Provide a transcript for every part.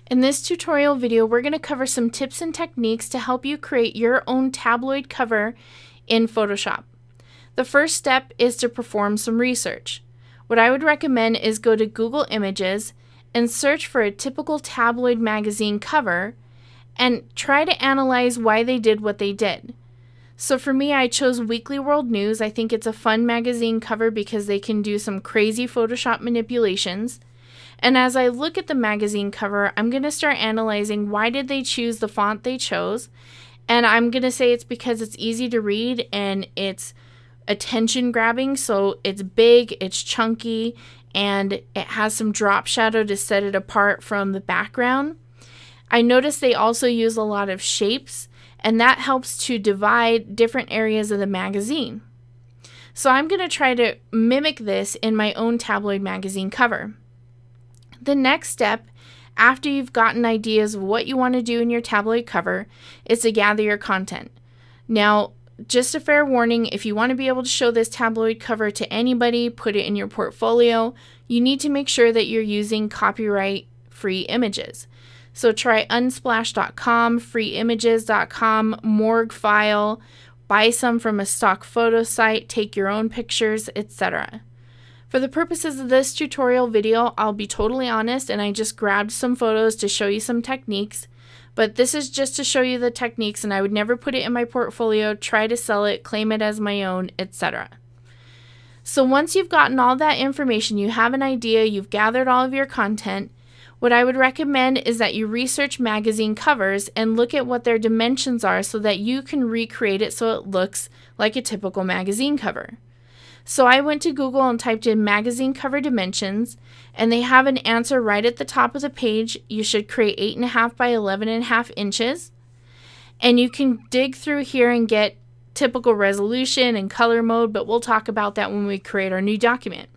In this tutorial video, we're going to cover some tips and techniques to help you create your own tabloid cover in Photoshop. The first step is to perform some research. What I would recommend is go to Google Images and search for a typical tabloid magazine cover and try to analyze why they did what they did. So for me, I chose Weekly World News. I think it's a fun magazine cover because they can do some crazy Photoshop manipulations. And as I look at the magazine cover, I'm going to start analyzing why did they choose the font they chose. And I'm going to say it's because it's easy to read and it's attention grabbing. So it's big, it's chunky, and it has some drop shadow to set it apart from the background. I noticed they also use a lot of shapes, and that helps to divide different areas of the magazine. So I'm going to try to mimic this in my own tabloid magazine cover. The next step, after you've gotten ideas of what you want to do in your tabloid cover, is to gather your content. Now, just a fair warning, if you want to be able to show this tabloid cover to anybody, put it in your portfolio, you need to make sure that you're using copyright-free images. So try unsplash.com, freeimages.com, Morguefile, buy some from a stock photo site, take your own pictures, etc. For the purposes of this tutorial video, I'll be totally honest and I just grabbed some photos to show you some techniques, but this is just to show you the techniques and I would never put it in my portfolio, try to sell it, claim it as my own, etc. So once you've gotten all that information, you have an idea, you've gathered all of your content, what I would recommend is that you research magazine covers and look at what their dimensions are so that you can recreate it so it looks like a typical magazine cover. So I went to Google and typed in magazine cover dimensions, and they have an answer right at the top of the page. You should create 8.5 by 11.5 inches. And you can dig through here and get typical resolution and color mode, but we'll talk about that when we create our new document.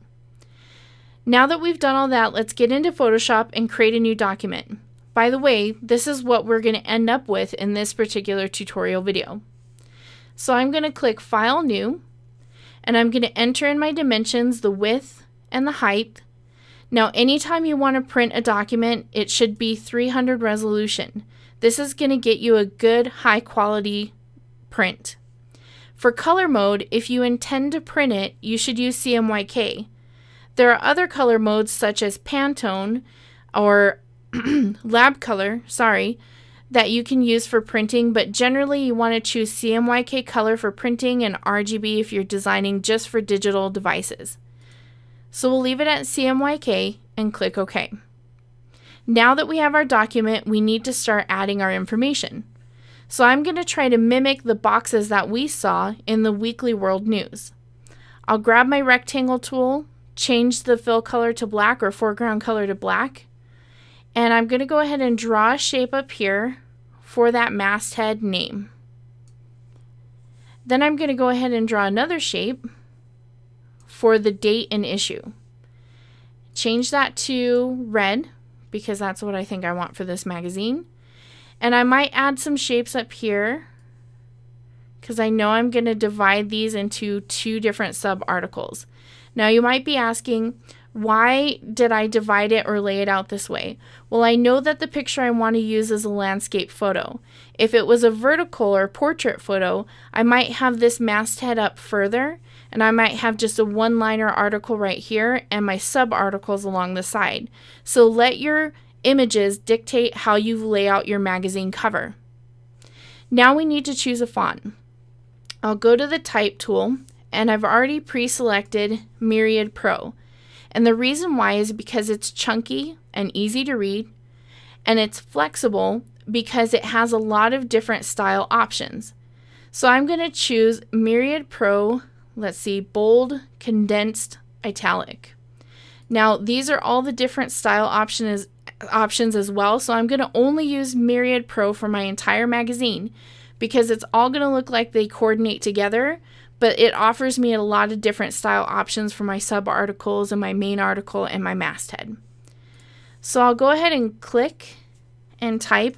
Now that we've done all that, let's get into Photoshop and create a new document. By the way, this is what we're going to end up with in this particular tutorial video. So I'm going to click File, New, and I'm going to enter in my dimensions, the width and the height. Now, anytime you want to print a document, it should be 300 resolution. This is going to get you a good high quality print. For color mode, if you intend to print it, you should use CMYK. There are other color modes such as Pantone or Lab Color, that you can use for printing, but generally you want to choose CMYK color for printing and RGB if you're designing just for digital devices. So we'll leave it at CMYK and click OK. Now that we have our document, we need to start adding our information. So I'm going to try to mimic the boxes that we saw in the Weekly World News. I'll grab my rectangle tool, change the fill color to black or foreground color to black, and I'm going to go ahead and draw a shape up here for that masthead name. Then I'm going to go ahead and draw another shape for the date and issue. Change that to red because that's what I think I want for this magazine. And I might add some shapes up here because I know I'm going to divide these into two different sub-articles. Now you might be asking, why did I divide it or lay it out this way? Well, I know that the picture I want to use is a landscape photo. If it was a vertical or portrait photo, I might have this masthead up further, and I might have just a one-liner article right here and my sub-articles along the side. So let your images dictate how you lay out your magazine cover. Now we need to choose a font. I'll go to the Type tool, and I've already pre-selected Myriad Pro. And the reason why is because it's chunky and easy to read, and it's flexible because it has a lot of different style options. So I'm going to choose Myriad Pro, let's see, bold, condensed, italic. Now these are all the different style options as well, so I'm going to only use Myriad Pro for my entire magazine because it's all going to look like they coordinate together, but it offers me a lot of different style options for my sub-articles and my main article and my masthead. So I'll go ahead and click and type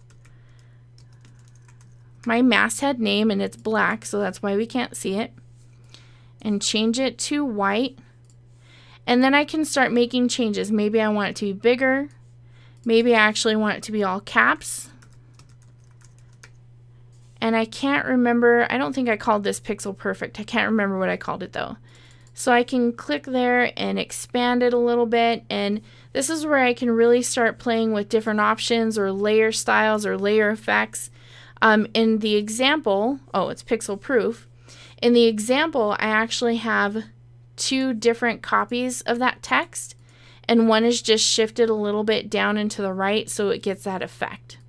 my masthead name, and it's black, so that's why we can't see it, and change it to white. And then I can start making changes. Maybe I want it to be bigger. Maybe I actually want it to be all caps. And I can't remember, I don't think I called this pixel perfect. I can't remember what I called it though. So I can click there and expand it a little bit, and this is where I can really start playing with different options or layer styles or layer effects. In the example, oh, it's pixel proof. In the example, I actually have two different copies of that text, and one is just shifted a little bit down and to the right so it gets that effect.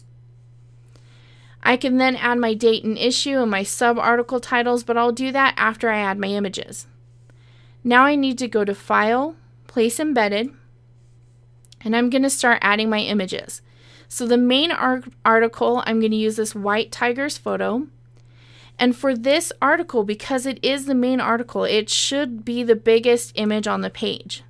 I can then add my date and issue and my sub-article titles, but I'll do that after I add my images. Now I need to go to File, Place Embedded, and I'm going to start adding my images. So the main article, I'm going to use this white tiger's photo. And for this article, because it is the main article, it should be the biggest image on the page.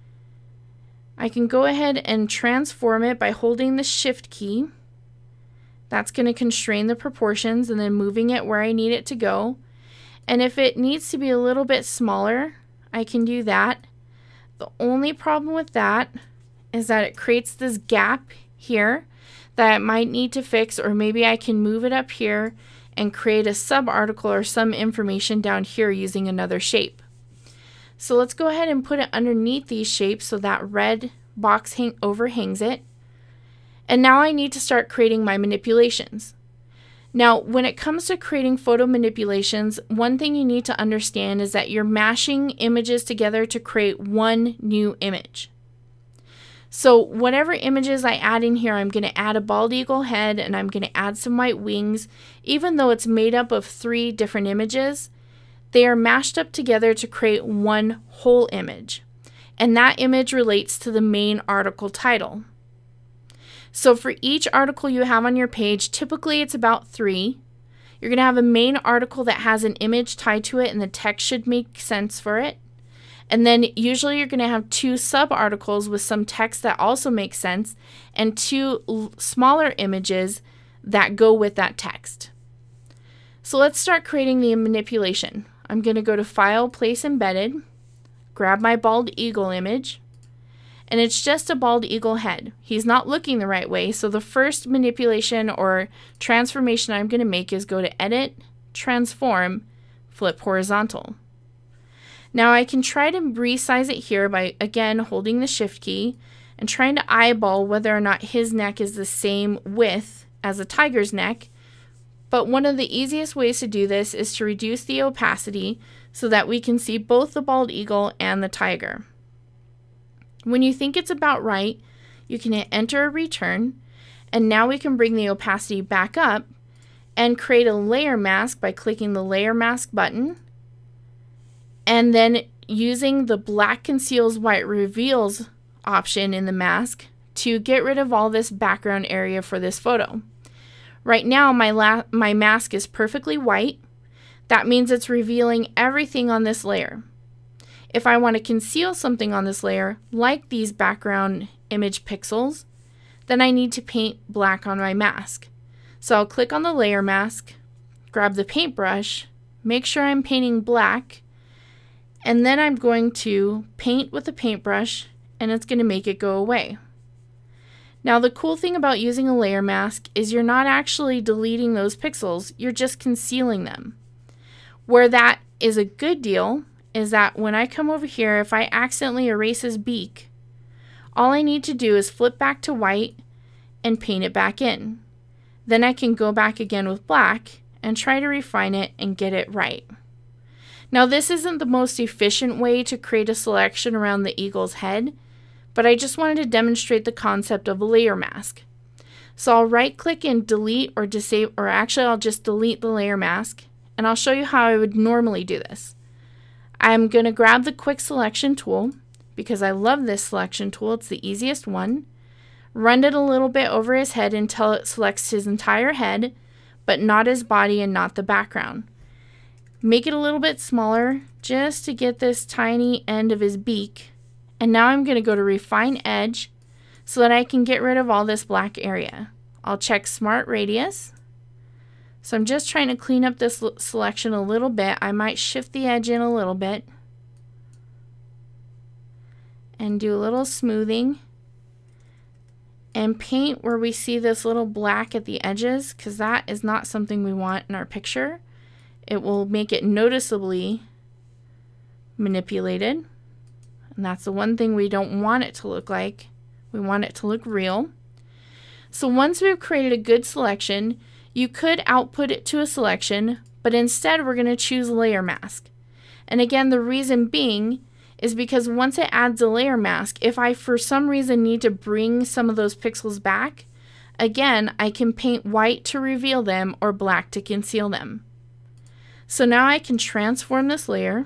I can go ahead and transform it by holding the Shift key. That's going to constrain the proportions and then moving it where I need it to go. And if it needs to be a little bit smaller, I can do that. The only problem with that is that it creates this gap here that I might need to fix, or maybe I can move it up here and create a sub-article or some information down here using another shape. So let's go ahead and put it underneath these shapes so that red box overhangs it. And now I need to start creating my manipulations. Now, when it comes to creating photo manipulations, one thing you need to understand is that you're mashing images together to create one new image. So whatever images I add in here, I'm going to add a bald eagle head and I'm going to add some white wings. Even though it's made up of 3 different images, they are mashed up together to create one whole image. And that image relates to the main article title. So for each article you have on your page, typically it's about 3. You're going to have a main article that has an image tied to it and the text should make sense for it. And then usually you're going to have 2 sub-articles with some text that also makes sense and 2 smaller images that go with that text. So let's start creating the manipulation. I'm going to go to File, Place Embedded, grab my bald eagle image, and it's just a bald eagle head. He's not looking the right way, so the first manipulation or transformation I'm going to make is go to Edit, Transform, Flip Horizontal. Now I can try to resize it here by, again, holding the Shift key and trying to eyeball whether or not his neck is the same width as a tiger's neck. But one of the easiest ways to do this is to reduce the opacity so that we can see both the bald eagle and the tiger. When you think it's about right, you can hit Enter or Return, and now we can bring the opacity back up and create a layer mask by clicking the Layer Mask button, and then using the Black Conceals White Reveals option in the mask to get rid of all this background area for this photo. Right now my mask is perfectly white. That means it's revealing everything on this layer. If I want to conceal something on this layer, like these background image pixels, then I need to paint black on my mask. So I'll click on the layer mask, grab the paintbrush, make sure I'm painting black, and then I'm going to paint with the paintbrush and it's going to make it go away. Now the cool thing about using a layer mask is you're not actually deleting those pixels, you're just concealing them. Where that is a good deal is that when I come over here, if I accidentally erase his beak, all I need to do is flip back to white and paint it back in. Then I can go back again with black and try to refine it and get it right. Now this isn't the most efficient way to create a selection around the eagle's head, but I just wanted to demonstrate the concept of a layer mask. So I'll right click and delete or disable, or actually I'll just delete the layer mask, and I'll show you how I would normally do this. I'm going to grab the quick selection tool because I love this selection tool. It's the easiest one. Run it a little bit over his head until it selects his entire head, but not his body and not the background. Make it a little bit smaller just to get this tiny end of his beak. And now I'm going to go to Refine Edge so that I can get rid of all this black area. I'll check Smart Radius. So I'm just trying to clean up this selection a little bit. I might shift the edge in a little bit and do a little smoothing. and paint where we see this little black at the edges, because that is not something we want in our picture. It will make it noticeably manipulated, and that's the one thing we don't want it to look like. We want it to look real. So once we've created a good selection, you could output it to a selection, but instead we're going to choose layer mask. And again, the reason being is because once it adds a layer mask, if I for some reason need to bring some of those pixels back, again, I can paint white to reveal them or black to conceal them. So now I can transform this layer,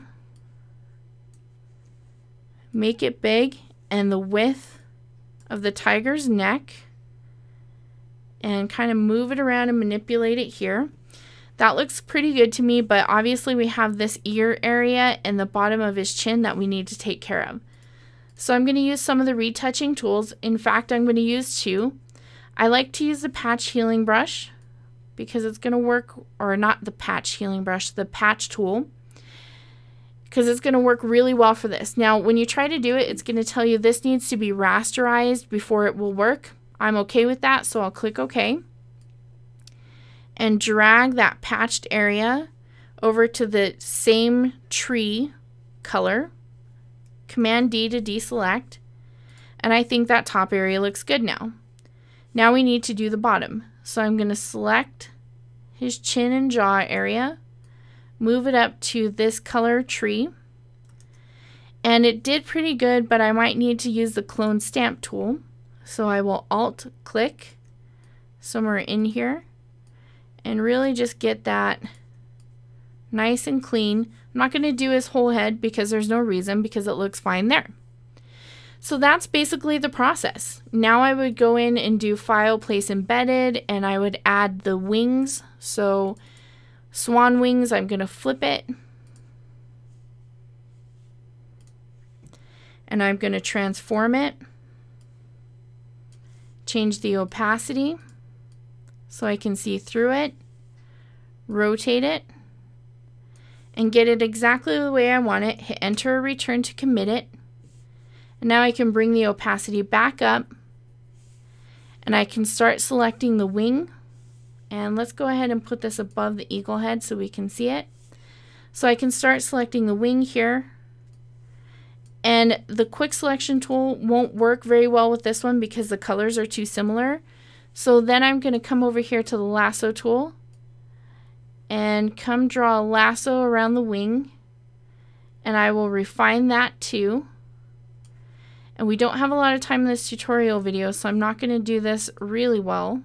make it big and the width of the tiger's neck, and kind of move it around and manipulate it here. That looks pretty good to me, but obviously we have this ear area and the bottom of his chin that we need to take care of. So I'm going to use some of the retouching tools. In fact, I'm going to use two. I like to use the patch healing brush because it's going to work, or not the patch healing brush, the patch tool, because it's going to work really well for this. Now, when you try to do it, it's going to tell you this needs to be rasterized before it will work. I'm okay with that, so I'll click OK. And drag that patched area over to the same tree color. Command D to deselect. And I think that top area looks good now. Now we need to do the bottom. So I'm going to select his chin and jaw area, move it up to this color tree. And it did pretty good, but I might need to use the clone stamp tool. So I will Alt click somewhere in here and really just get that nice and clean. I'm not going to do his whole head because there's no reason, because it looks fine there. So that's basically the process. Now I would go in and do File, Place Embedded, and I would add the wings. So swan wings, I'm going to flip it. And I'm going to transform it. Change the opacity so I can see through it, rotate it, and get it exactly the way I want it. Hit Enter or Return to commit it. And now I can bring the opacity back up, and I can start selecting the wing. And let's go ahead and put this above the eagle head so we can see it. So I can start selecting the wing here. And the quick selection tool won't work very well with this one because the colors are too similar. So then I'm going to come over here to the lasso tool and come draw a lasso around the wing, and I will refine that too. And we don't have a lot of time in this tutorial video, so I'm not going to do this really well,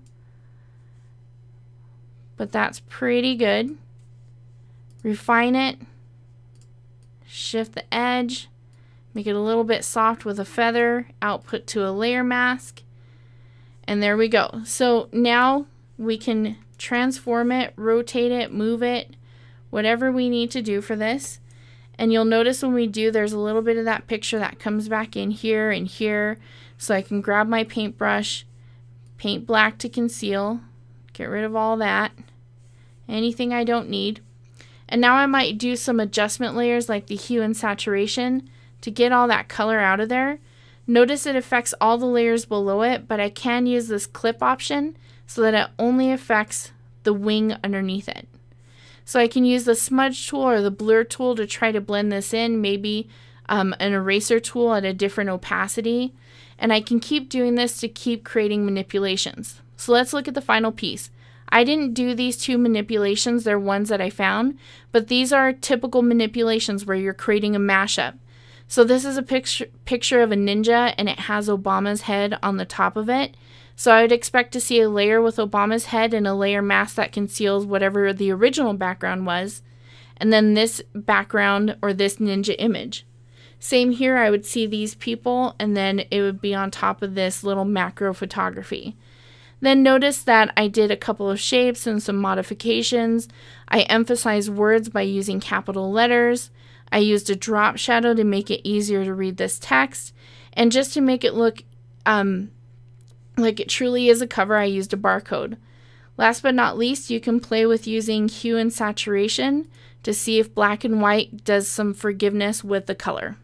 but that's pretty good. Refine it, shift the edge, make it a little bit soft with a feather, output to a layer mask, and there we go. So now we can transform it, rotate it, move it, whatever we need to do for this. And you'll notice when we do, there's a little bit of that picture that comes back in here and here. So I can grab my paintbrush, paint black to conceal, get rid of all that, anything I don't need. And now I might do some adjustment layers like the hue and saturation to get all that color out of there. Notice it affects all the layers below it, but I can use this clip option so that it only affects the wing underneath it. So I can use the smudge tool or the blur tool to try to blend this in, maybe an eraser tool at a different opacity. And I can keep doing this to keep creating manipulations. So let's look at the final piece. I didn't do these two manipulations, they're ones that I found, but these are typical manipulations where you're creating a mashup. So this is a picture of a ninja, and it has Obama's head on the top of it. So I would expect to see a layer with Obama's head and a layer mask that conceals whatever the original background was, and then this background or this ninja image. Same here, I would see these people, and then it would be on top of this little macro photography. Then notice that I did a couple of shapes and some modifications. I emphasized words by using capital letters. I used a drop shadow to make it easier to read this text. And just to make it look like it truly is a cover, I used a barcode. Last but not least, you can play with using hue and saturation to see if black and white does some forgiveness with the color.